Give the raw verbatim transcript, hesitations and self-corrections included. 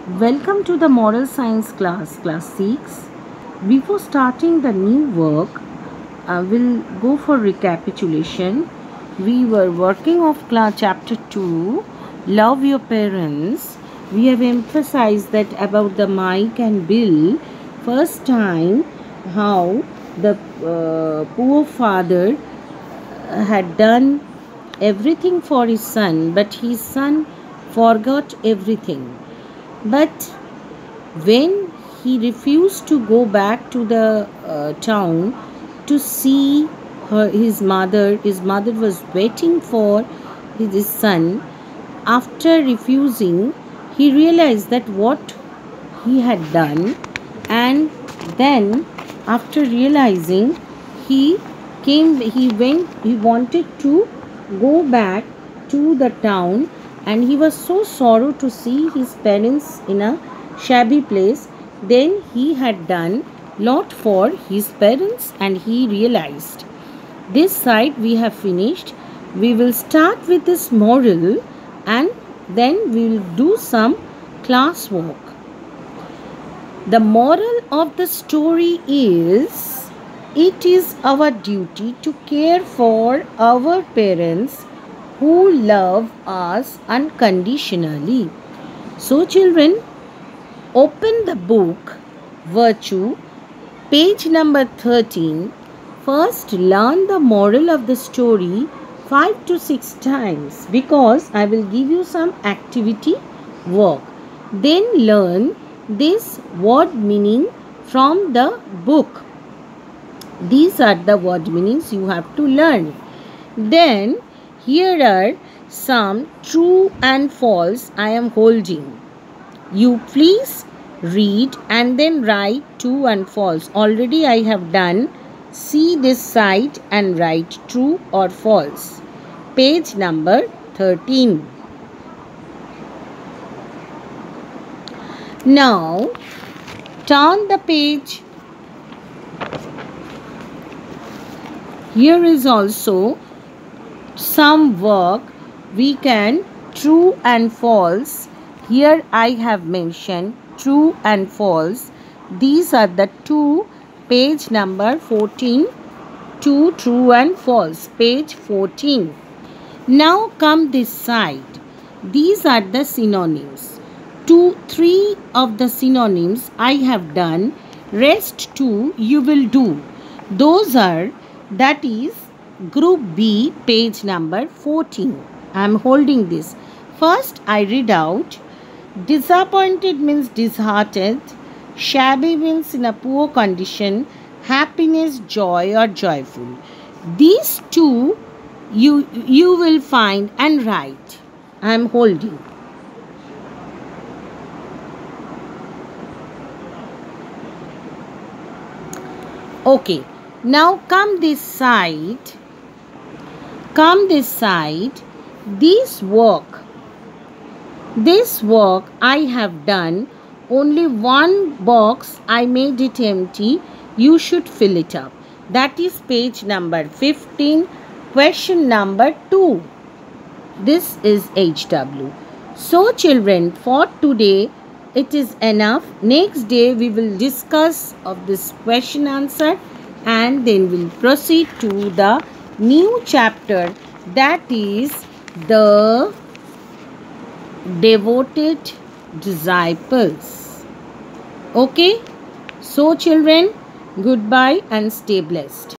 Welcome to the Moral Science class, class six. Before starting the new work, uh, we'll go for recapitulation. We were working off class chapter two, Love Your Parents. We have emphasized that about the Mike and Bill. First time, how the uh, poor father had done everything for his son, but his son forgot everything. But when he refused to go back to the uh, town to see her, his mother, his mother was waiting for his son. After refusing, he realized that what he had done, and then after realizing, he came, he went, he wanted to go back to the town, and he was so sorrow to see his parents in a shabby place. Then he had done lot for his parents, and he realized. This side we have finished. We will start with this moral, and then we will do some class work. The moral of the story is, it is our duty to care for our parents who love us unconditionally. So children, open the book Virtue, page number thirteen. First learn the moral of the story five to six times, because I will give you some activity work. Then learn this word meaning from the book. These are the word meanings you have to learn. Then here are some true and false I am holding. You please read and then write true and false. Already I have done. See this side and write true or false. Page number thirteen. Now turn the page. Here is also some work. We can true and false. Here I have mentioned true and false. These are the two. Page number fourteen. Two true and false. Page fourteen. Now come this side. These are the synonyms. Two, three of the synonyms I have done. Rest two you will do. Those are, that is group B, page number fourteen. I am holding this. First I read out. Disappointed means disheartened. Shabby means in a poor condition. Happiness, joy or joyful. These two you, you will find and write. I am holding. Okay. Now come this side. Come this side. This work. This work I have done. Only one box I made it empty. You should fill it up. That is page number fifteen. Question number two. This is H W. So children, for today it is enough. Next day we will discuss of this question answer, and then we'll proceed to the new chapter, that is the devoted disciples. Okay, so children, goodbye and stay blessed.